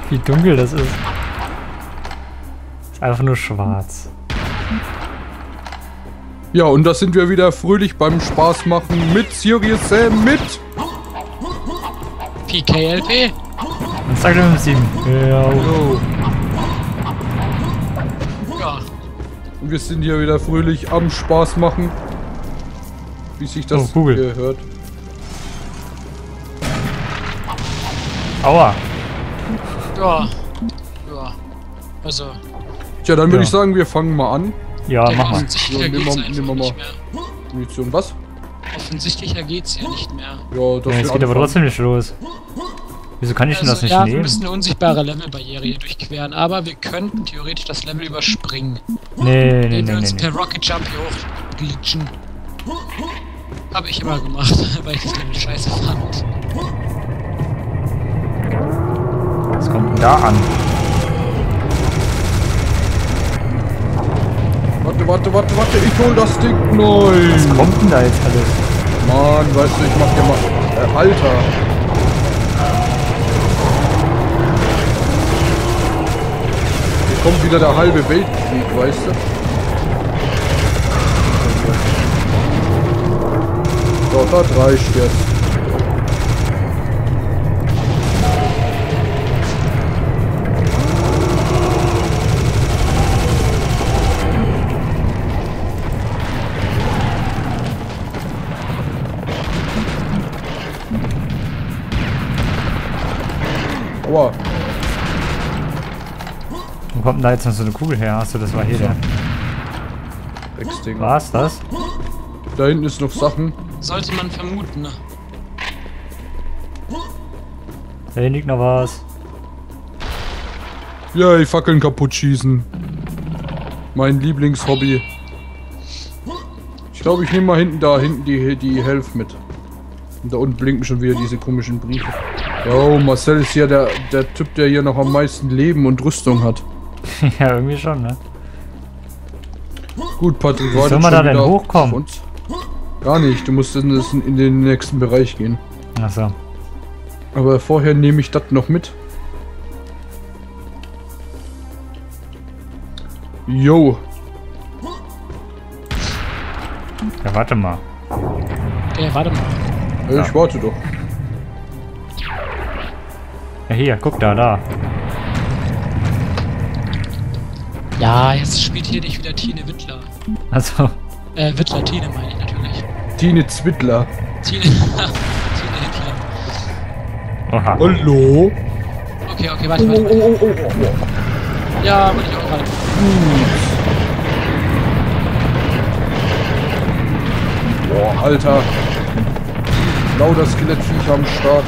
Wie dunkel das ist. Ist einfach nur schwarz. Ja, und da sind wir wieder fröhlich beim Spaß machen mit Serious Sam mit PKLP. Und sag Level 7. Ja. Jo. Ja. Und wir sind hier wieder fröhlich am Spaß machen. Wie sich das gehört. Aua. Ja. Ja. Also. Tja, dann würde ich sagen, wir fangen mal an. Ja, mach mal. Offensichtlicher geht's einfach nehmen wir mal. nicht mehr. Munition, was? Offensichtlicher geht's ja nicht mehr. Ja, das Ja, es geht aber trotzdem nicht los. Wieso kann ich denn das nicht ja, wir nehmen? müssen eine unsichtbare Levelbarriere hier durchqueren, aber wir könnten theoretisch das Level überspringen. Nee, Indem wir uns per Rocket Jump hier hochglitschen. Habe ich immer gemacht, weil ich das Level scheiße fand. Was kommt denn da an? Warte, ich hol das Ding. Nein. Was kommt denn da jetzt alles? Mann, weißt du, ich mach dir mal... Alter. Hier kommt wieder der halbe Weltkrieg, weißt du? So, das reicht jetzt. Aua. Wo kommt denn da jetzt noch so eine Kugel her? Achso, das war hier der. Drecksding. War's das? Da hinten ist noch Sachen. Sollte man vermuten, ne? Da hinten liegt noch was. Ja, die Fackeln kaputt schießen. Mein Lieblingshobby. Ich glaube, ich nehme mal hinten die Health mit. Und da unten blinken schon wieder diese komischen Briefe. Oh, Marcel ist ja der Typ, der hier noch am meisten Leben und Rüstung hat. Ja, irgendwie schon, ne? Gut, Patrick, Wie soll man da denn hochkommen? Gar nicht, du musst in den nächsten Bereich gehen. Achso. Aber vorher nehme ich das noch mit. Jo. Ja, warte mal. Warte mal. Ja, ich warte doch. Ja, hier, guck da. Ja, jetzt spielt hier nicht wieder Tine Wittler. Also. Wittler, Tine meine ich natürlich. Tine Zwittler. Tine Hitler. Oha. Hallo? Okay, warte. Oh. Ja, wollte ich auch gerade. Boah, Alter. Lauter Skelettviecher am Start.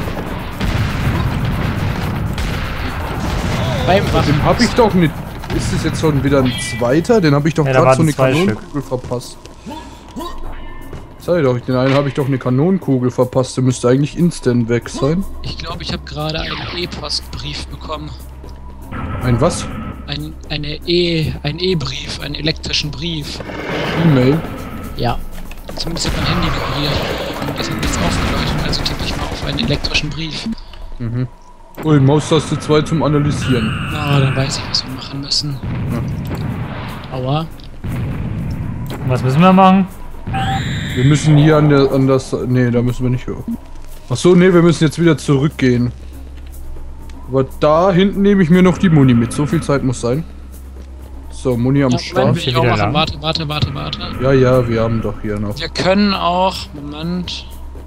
Den hab ich doch nicht. Ist es jetzt schon wieder ein zweiter? Den habe ich doch Ja, da gerade so eine waren 2 Kanonenkugel verpasst. Sag ich doch, den einen habe ich doch eine Kanonenkugel verpasst. Der müsste eigentlich instant weg sein. Ich glaube, ich habe gerade einen E-Postbrief bekommen. Ein was? Ein E-Brief, einen elektrischen Brief. E-Mail? Ja. Zumindest hat mein Handy vibriert. Und das hat jetzt aufgeleuchtet, also tippe ich mal auf einen elektrischen Brief. Mhm. Oh, Maustaste 2 zum Analysieren. Na, dann weiß ich, was wir machen müssen. Ja. Aua. Was müssen wir machen? Wir müssen hier an das... Ne, da müssen wir nicht hören. Achso, ne, wir müssen jetzt wieder zurückgehen. Aber da hinten nehme ich mir noch die Muni mit. So viel Zeit muss sein. So, Muni am Start. Will ich auch machen. Warte. Ja, wir haben doch hier noch. Wir können auch... Moment.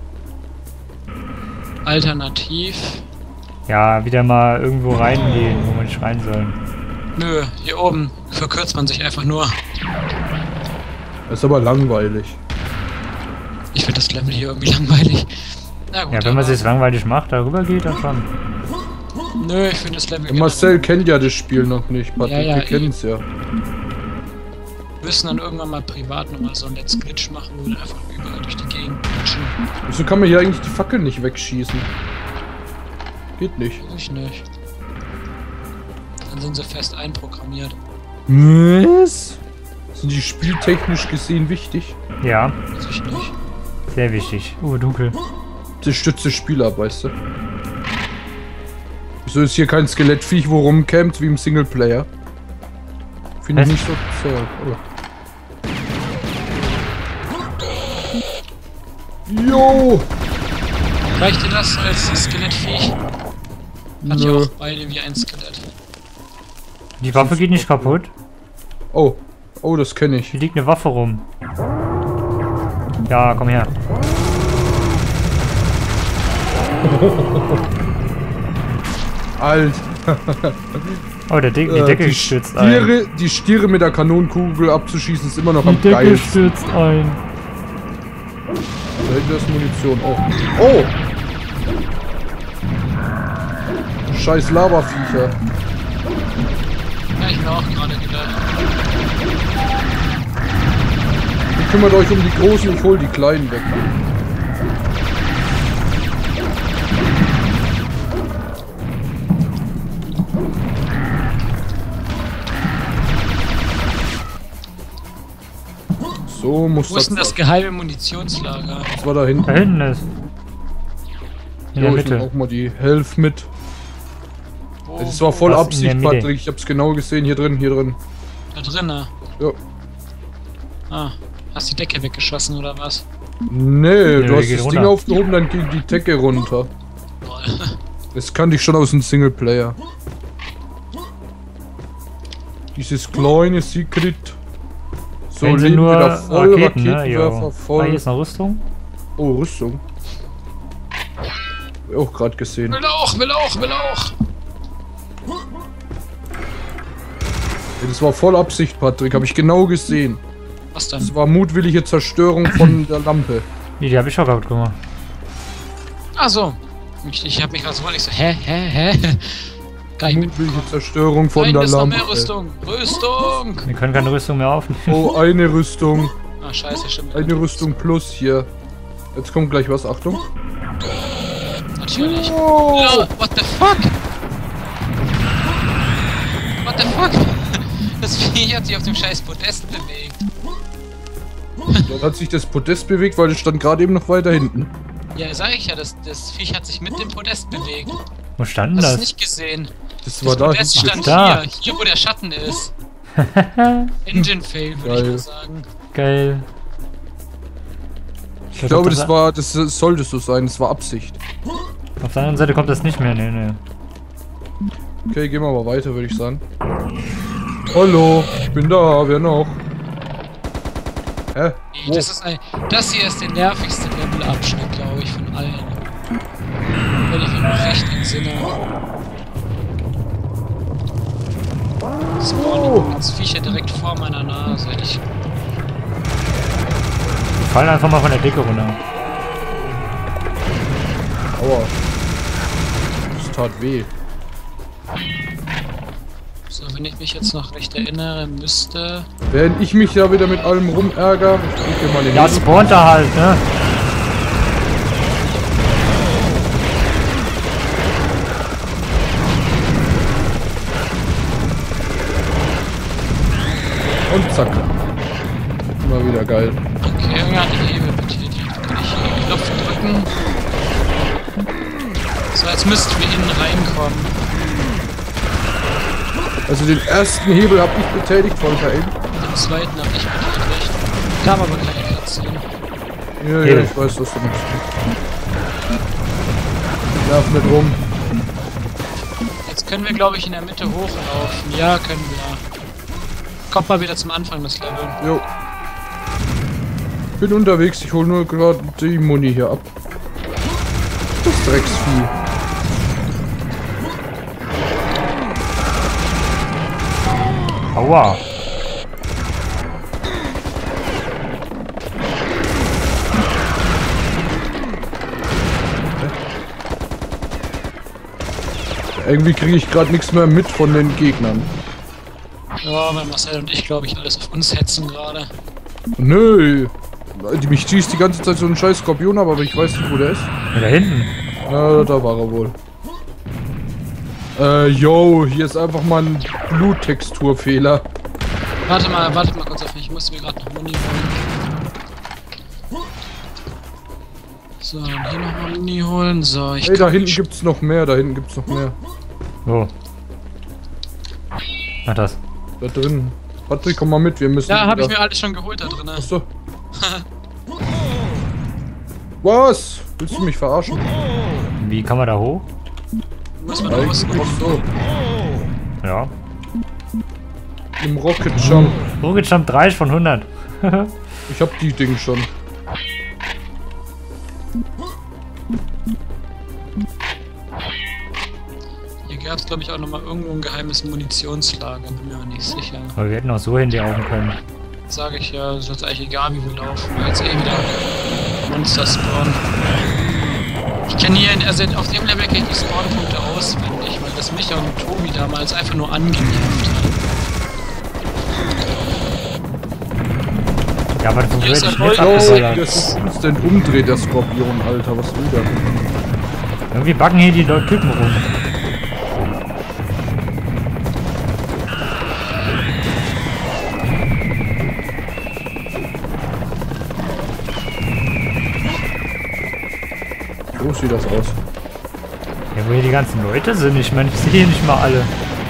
Alternativ... Ja, wieder mal irgendwo reingehen, wo wir nicht rein sollen. Nö, hier oben verkürzt man sich einfach nur. Das ist aber langweilig. Ich finde das Level hier irgendwie langweilig. Na gut, Ja, wenn man sich langweilig macht, darüber geht dann schon. Nö, ich finde das Level... Marcel kennt ja das Spiel noch nicht, Patrick. Ja, wir kennen es ja. Wir müssen dann irgendwann mal privat nochmal so ein Let's Glitch machen, wo wir einfach überall durch die Gegend glitschen. Wieso kann man hier eigentlich die Fackel nicht wegschießen? Geht nicht. Weiß ich nicht. Dann sind sie fest einprogrammiert. Was? Sind die spieltechnisch gesehen wichtig? Ja, Weiß ich nicht. sehr wichtig. Dunkel. Das stützt das Spiel ab, weißt du? So ist hier kein Skelettviech, wo rumcampt wie im Singleplayer. Finde ich nicht so zäh. Oh. Jo! Reicht dir das als Skelettviech? Hat ja auch beide wie ein Skelett. Die Waffe geht nicht kaputt. Oh. Oh, das kenne ich. Hier liegt eine Waffe rum. Ja, komm her. Alt. Oh, die Decke stürzt ein. Die Stiere mit der Kanonenkugel abzuschießen ist immer noch am Die Decke geilsten. stürzt ein. Da hinten ist Munition. Oh! Scheiß Lavaviecher. Ja, ich mir auch gerade gedacht. Ihr kümmert euch um die Großen, ich hol die Kleinen weg. So muss Wo ist denn das geheime Munitionslager? Das war da hinten. Da hinten ist. In der Jo, ich nehm Mitte. auch mal die Health mit. Wo? Das war voll Was in Absicht, der Mitte? Patrick. Ich hab's genau gesehen. Hier drin, hier drin. Da drinnen. Ja. Ah, hast die Decke weggeschossen oder was? Nee, du hast geht das runter. Ding aufgehoben, dann ging die Decke runter. Boah. Das kannte ich schon aus dem Singleplayer. Dieses kleine Secret. So, Wenn sie Leben nur wieder voll, Raketen, ne? Raketenwerfer Jo. Ah, voll. hier ist eine Rüstung. Oh, Rüstung. Hab ich auch gerade gesehen. Will auch, will auch, will auch! Ja, das war voll Absicht, Patrick. Habe ich genau gesehen. Was dann? Das war mutwillige Zerstörung von der Lampe. Die habe ich auch kaputt gemacht. Ach so. Ich hab mich gerade so ich so, hä? Gar nicht Mutwillige mitbekommen. Zerstörung von Nein, der da ist noch Lampe. mehr Rüstung! Rüstung! Wir können keine Rüstung mehr aufnehmen. Oh, eine Rüstung. Ah, scheiße, stimmt. Eine Rüstung plus hier. Jetzt kommt gleich was. Achtung. Natürlich. Oh. No, what the fuck? What the fuck? Das Vieh hat sich auf dem scheiß Podest bewegt. Dann hat sich das Podest bewegt, weil es stand gerade eben noch weiter hinten. Ja, sag ich ja, das Viech hat sich mit dem Podest bewegt. Wo stand Hast du das? es nicht gesehen? Das war Das da Podest hinten. stand Da. hier wo der Schatten ist. Engine Fail, würde ich Geil. mal sagen. Geil. Ich glaube, das sollte so sein. Das war Absicht. Auf der anderen Seite kommt das nicht mehr, ne. Okay, gehen wir mal weiter, würde ich sagen. Hallo, ich bin da. Wer noch? Hä? Wo? Das hier ist der nervigste Levelabschnitt, glaube ich, von allen. Wenn ich mich noch recht entsinne. Spawnen jetzt Viecher direkt vor meiner Nase. Die fallen einfach mal von der Decke runter. Aua. Das tat weh. So, wenn ich mich jetzt noch recht erinnere, müsste... Während ich mich ja wieder mit allem rumärger, ich drücke mal den Ja, spawnt er halt, ne? und zack. Immer wieder geil. Okay, irgendwie hat die Hebel betätigt. Kann ich hier den Knopf drücken? So, jetzt müssten wir innen reinkommen. Also den ersten Hebel habe ich betätigt, voll verenden. Den zweiten habe ich betätigt. Kam aber keine Cutscene. Ja, ja, Hebel. ich weiß, was du machst. Nerv mit rum. Jetzt können wir, glaube ich, in der Mitte hochlaufen. Ja, können wir. Kommt mal wieder zum Anfang des Levels. Jo. Bin unterwegs, ich hole nur gerade die Muni hier ab. Das Drecksvieh. Aua. Irgendwie kriege ich gerade nichts mehr mit von den Gegnern. Ja, weil Marcel und ich, glaube ich, alles auf uns hetzen gerade. Nö. Mich schießt die ganze Zeit so ein scheiß Skorpion ab, aber ich weiß nicht, wo der ist. Ja, da hinten. Ja, da war er wohl. Yo, hier ist einfach mal ein Bluttexturfehler. Warte mal kurz auf mich. Ich muss mir gerade noch Muni holen. So, dann hier nochmal Muni holen. So, ich Ey, da kann hinten die gibt's noch mehr, da hinten gibt's noch mehr. Wo? Ach, das. Da drin. Patrick, komm mal mit, wir müssen... Ja, habe ich wieder- mir alles schon geholt da drin. Achso. Was? Willst du mich verarschen? Wie kann man da hoch? Muss man da raus. Ach so. Ja. Im Rocket Jump. Rocket Jump 30 von 100. Ich hab die Dinge schon. Hier gab es, glaube ich, auch nochmal irgendwo ein geheimes Munitionslager. Bin mir aber nicht sicher. Aber wir hätten auch so hinlaufen können. Sage ich ja, ist jetzt eigentlich egal, wie wir laufen. Weil jetzt wieder Monster spawnen. Ich kenne hier, also auf dem Level kenne ich die Spawnpunkte auswendig, weil das mich und Tobi damals einfach nur angenervt hat. Ja, aber das Hier ist wird ein nicht Gold. Oh, abgeballert. das ist instant umdreht, der Skorpion, Alter. Was will der? Irgendwie backen hier die Typen rum. So sieht das aus. Ja, wo hier die ganzen Leute sind, ich meine, ich sehe hier nicht mal alle.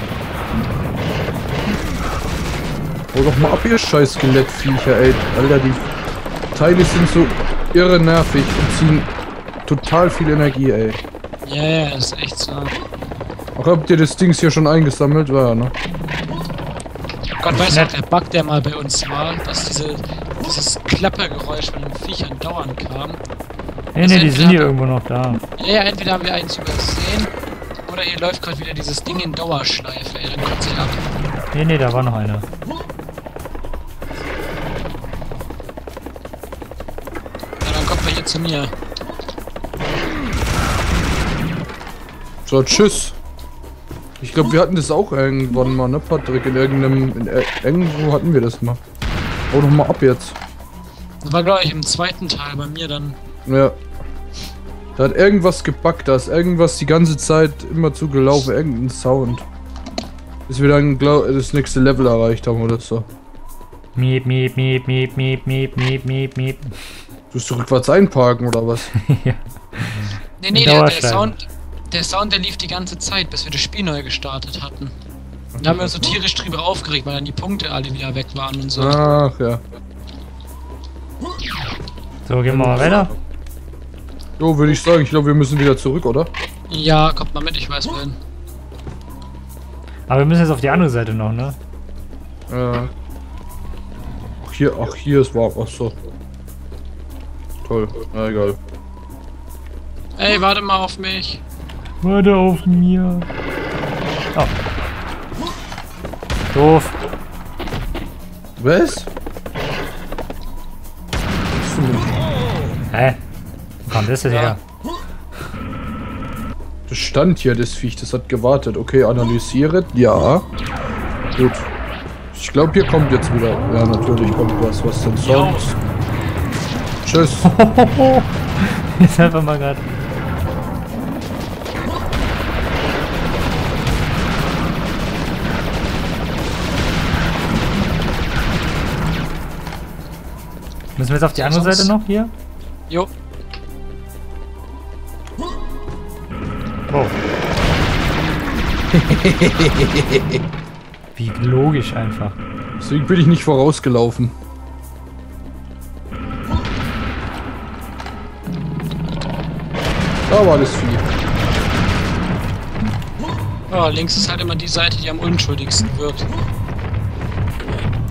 Hol doch mal ab, ihr scheiß Skelettviecher, ey. Alter, die Teile sind so irre nervig und ziehen total viel Energie, ey. Ja, ja, ist echt so. Ach, habt ihr das Dings hier schon eingesammelt? Ja, ne? Gott weiß auch, der Bug, der mal bei uns war, dass dieses Klappergeräusch von den Viechern dauernd kam. Nee, nee, die sind hier irgendwo noch da. Ja, ja, entweder haben wir eins übersehen, oder hier läuft gerade wieder dieses Ding in Dauerschleife, ey, dann kotzt sich ab. Nee, nee, da war noch einer. Ja, dann kommt man hier zu mir. So, tschüss. Ich glaube, wir hatten das auch irgendwann mal, ne, Patrick? In irgendeinem... irgendwo hatten wir das mal. Hau doch mal ab jetzt. Das war, glaube ich, im zweiten Teil bei mir dann. Ja. Da hat irgendwas gebackt, da ist irgendwas die ganze Zeit immer zugelaufen, irgendein Sound. Bis wir dann das nächste Level erreicht haben oder so. Miep, miep, miep, miep, miep, miep, miep, miep, miep. Willst du rückwärts einparken oder was? Ja. Nee, Dauerschleife. der Sound, der lief die ganze Zeit, bis wir das Spiel neu gestartet hatten. Da haben wir uns so tierisch drüber aufgeregt, weil dann die Punkte alle wieder weg waren und so. Ach ja. So, gehen wir mal weiter. Jo, würde ich sagen, ich glaube, wir müssen wieder zurück, oder? Ja, kommt mal mit, ich weiß wohin. Aber wir müssen jetzt auf die andere Seite noch, ne? Ja. Ach, hier ist warm. Ach so. Toll. Na egal. Ey, warte mal auf mich. Warte auf mir. Oh. Doof. Was? Hä? Wo kam das denn her? Das stand hier, das Viech, das hat gewartet. Okay, analysiere. Ja. Gut. Ich glaube, hier kommt jetzt wieder. Ja, natürlich kommt was. Was denn sonst? Tschüss. Ist einfach mal gerade. Müssen wir jetzt auf die andere Sonst- Seite noch hier? Jo. Oh. Wie logisch einfach. Deswegen bin ich nicht vorausgelaufen. Da war das Vieh. Ja, links ist halt immer die Seite, die am unschuldigsten wirkt.